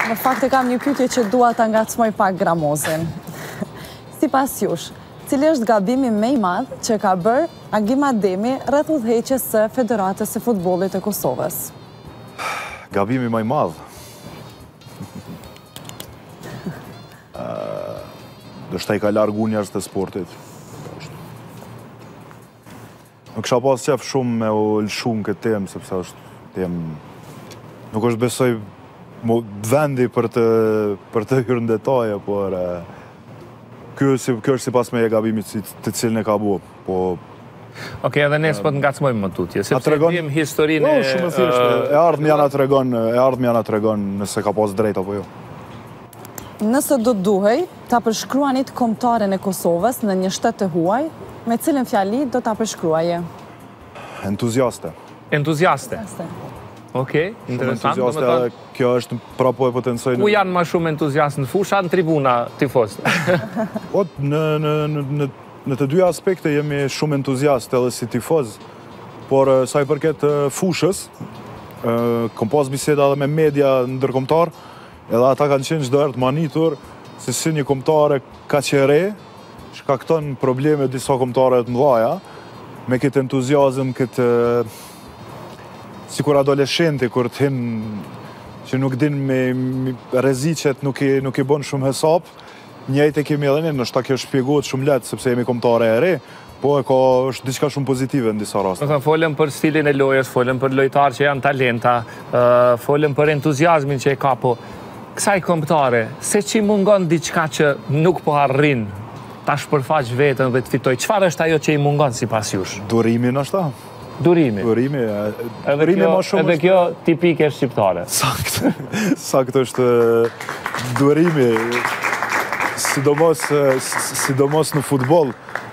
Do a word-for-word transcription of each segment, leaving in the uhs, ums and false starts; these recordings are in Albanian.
Në fakt e kam një pyetje që dua ta ngacmoj pak Gramozin. Sipas jush, cili është gabimi më i madh që ka bërë Agim Ademi rreth udhëheqjes së Federatës së Futbollit të Kosovës? Gabimi më i madh. Do shta i ka largu njerëz të sportit. Nuk kisha pas qef shumë me u lëshu në këtë temë, sepse është temë... Nuk është besoj vendi për të, për të hyrë në detaje, por... Kjo është si pas me e gabimit të cilën e ka bu, po... Oke, edhe ne s'po të ngacmojmë më tutje, sepse dim historinë e... Shumë e thjeshtë, e ardhmë janë atë regon, e ardhmë janë atë regon nëse ka pas drejt apo jo. Nëse do të duhej, ta përshkruanit kombëtaren e Kosovës në një shtet të huaj, me cilën fjali do ta përshkruaje? Entuziaste. Entuziaste? Okej, interesant. Shumë entuziaste, kjo është prapo e potencoj... Ku janë ma shumë entuziastë në fusha, në tribuna tifos? Në të dy aspekte jemi shumë entuziastë edhe si tifoz, por sa i përket fushës, kom pas biseda edhe me media ndërkombëtar, edhe ata kanë qenë çdo herë të manitur se si një kombëtare ka që re, shkakton probleme disa kombëtare të mëdha, me këtë entuziazëm, këtë sikur adoleshenti kur të hin që nuk din me rreziqet, nuk i nuk i bën shumë hesap, njëjtë e kemi edhe ne, ndoshta kjo shpjegohet shumë lehtë sepse jemi kombëtare e re, po e ka është diçka shumë pozitive në disa raste. Do të folëm për stilin e lojës, folëm për lojtarë që janë talenta, folëm për entuziazmin që e ka, po kësaj kombëtare, se që i mungon diçka që nuk po arrin ta shpërfaq vetën dhe të fitoj, çfarë është ajo që i mungon sipas jush? Durimi ndoshta. Durimi. Durimi. Durimi më shumë. Edhe kjo tipike shqiptare. Sakt. Sakt është durimi. Sidomos sidomos në futboll.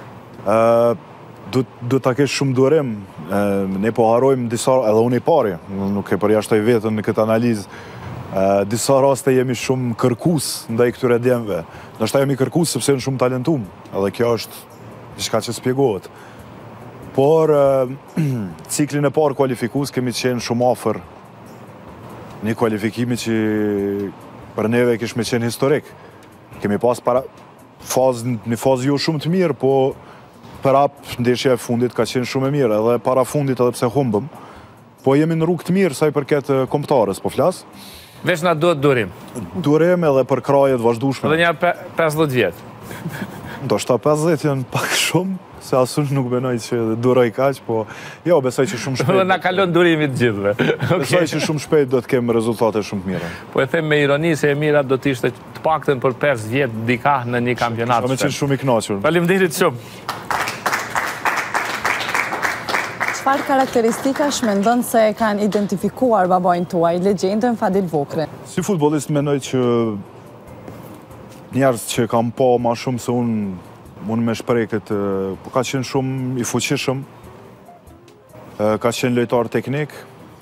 Du ta kesh shumë durim. Ne po harrojmë disa, edhe unë i pari, nuk e përjashtoj vetën në këtë analizë. Disa raste jemi shumë kërkus ndaj këtyre djemve. Ndoshta jemi kërkus sepse janë shumë talentum, edhe kjo është diçka që spjegohet. Por ciklin e parë kualifikus kemi qenë shumë afër një kualifikimi që për neve kishme qenë historik. Kemi pas para fazë, një fazë jo shumë të mirë, po për apë ndeshja e fundit ka qenë shumë e mirë, edhe para fundit edhe pse humbëm. Po jemi në rrugë të mirë sa i përket kombëtarës, po flas. Veç na duhet durim. Durim edhe për krajet vazhdueshme. Edhe një pesëdhjetë vjetë. Ndoshta pesëdhjetë janë pak shumë, se asun nuk benoj që duroj kaq, po jo, besoj që shumë shpejt. Dhe na kalon durimit gjithve. Besoj që shumë shpejt do të kemë rezultate shumë të mira. Po e them me ironi se e mira do të ishte të paktën për pesë vjet dika në një kampionat. Kam qenë shumë i kënaqur. Faleminderit shumë. Çfarë karakteristikash mendon se e kanë identifikuar babain tuaj, legjendën Fadil Vokrin? Si futbollist mendoj që njerëz që kam pa ma shumë se unë unë me shprej këtë, po ka qenë shumë i fuqishëm, ka qenë lojtar teknik,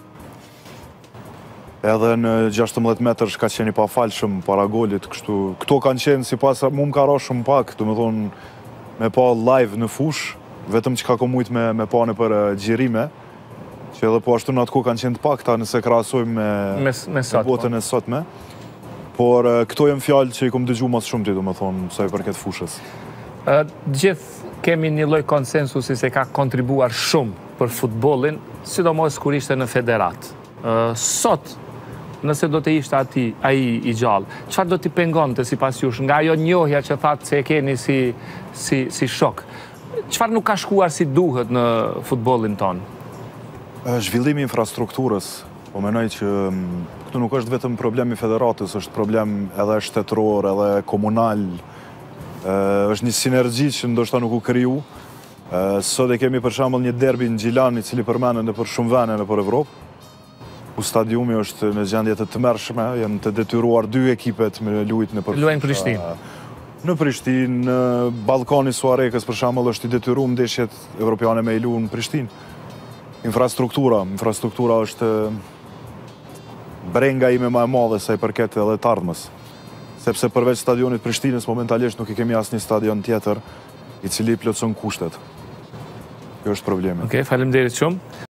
edhe në gjashtëmbëdhjetë metërsh ka qenë i pafalshëm para golit, kështu, këto kanë qenë si pas, mu më ka ra shumë pak, do me thonë, me pa live në fush, vetëm që ka komujt me, me pa në për gjirime, që edhe po ashtu në atë ku kanë qenë të pak ta nëse krahasojmë me, me, me, sot, me botën e sotme, por këto jem fjalë që i kom dëgju mas shumë ti, do me thonë, sa i përket fushës. Gjithë kemi një lloj konsensusi se ka kontribuar shumë për futbollin, sidomos kur ishte në federat. Sot, nëse do të ishte ati, ai i gjallë, çfarë do t'i pengonte sipas jush nga ajo njohja që thatë se e keni si, si, si shok? Çfarë nuk ka shkuar si duhet në futbollin tonë? Zhvillimi i infrastrukturës. Po menoj që këtu nuk është vetëm problem i federatës, është problem edhe shtetëror, edhe komunal. Është një sinergji që ndoshta nuk u kriju. Sot e kemi për shembull një derbi në Gjilan, i cili përmenden në për shumë vende në për Evropë, ku stadiumi është në gjendje të tmerrshme, janë të detyruar dy ekipet me luajt në për. Luajnë Prishtinë. Në Prishtinë, në Ballkani Suarekës për shembull është i detyruar ndeshjet evropiane me i luajnë në Prishtinë. Infrastruktura, infrastruktura është brenga ime më e madhe sa i përket edhe të ardhmës. Sepse përveç stadionit Prishtinës, momentalisht nuk i kemi asnjë stadion tjetër i cili plotson kushtet. Kjo është problemi. Okej, faleminderit shumë.